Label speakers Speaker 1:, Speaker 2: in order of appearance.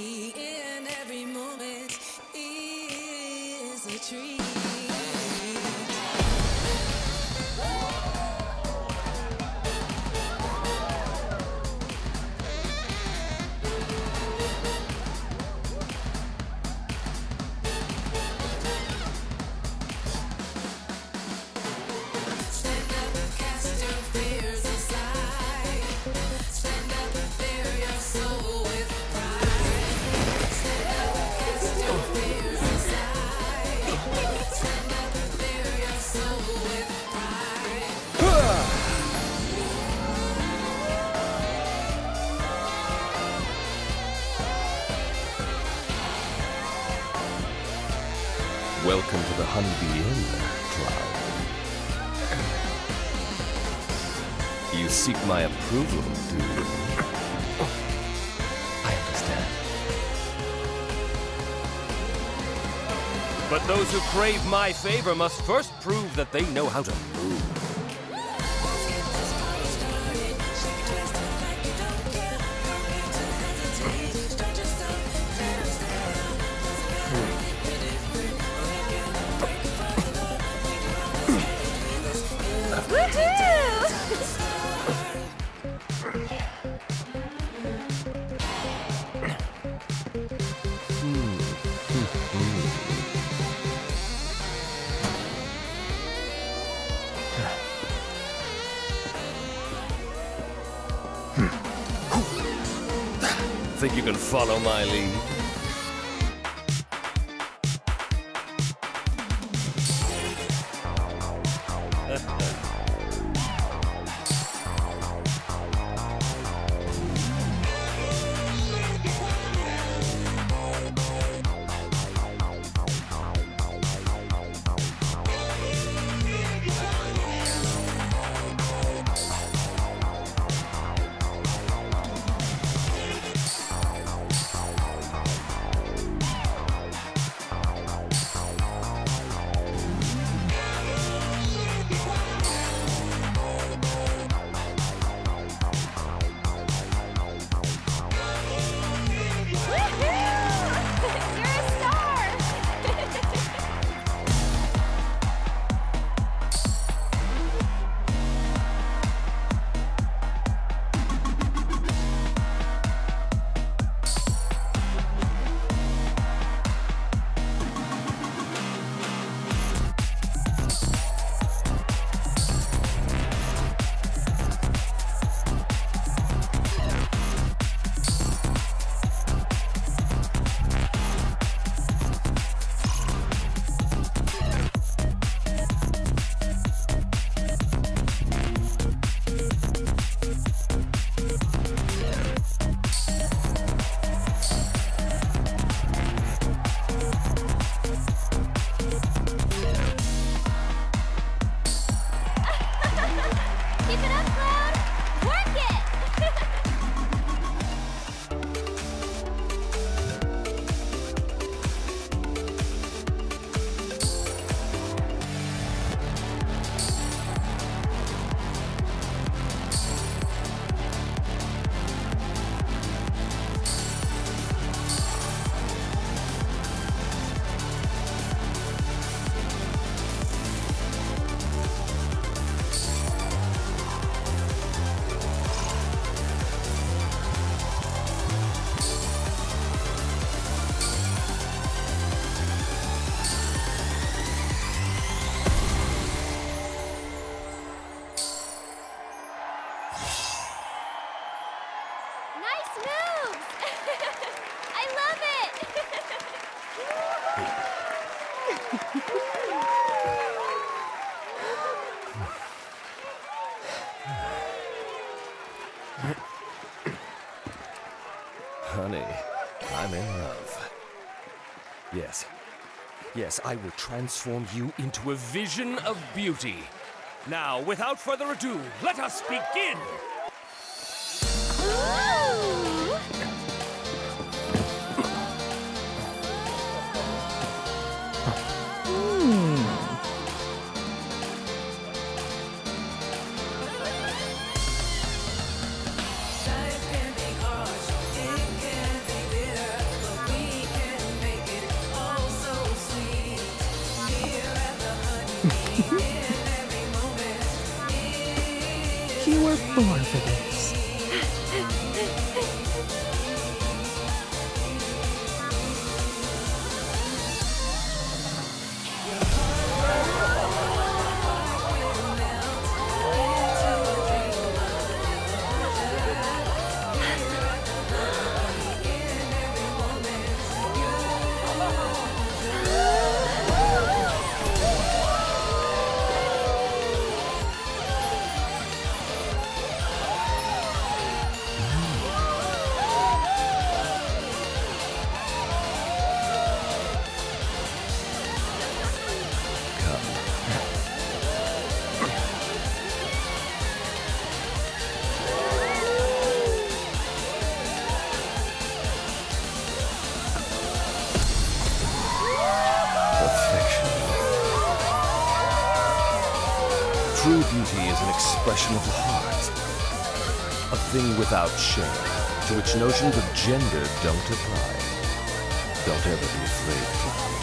Speaker 1: HoneyBee Inn. Every moment is a treat.
Speaker 2: Welcome to the HoneyBee Inn, Cloud. You seek my approval, do you? I understand. But those who crave my favor must first prove that they know how to move. Think you can follow my lead? Honey, I'm in love. Yes, I will transform you into a vision of beauty. Now, without further ado, let us begin!
Speaker 1: Life can be harsh, it can be bitter.
Speaker 3: born for this.
Speaker 2: True beauty is an expression of the heart. A thing without shame, to which notions of gender don't apply. Don't ever be afraid to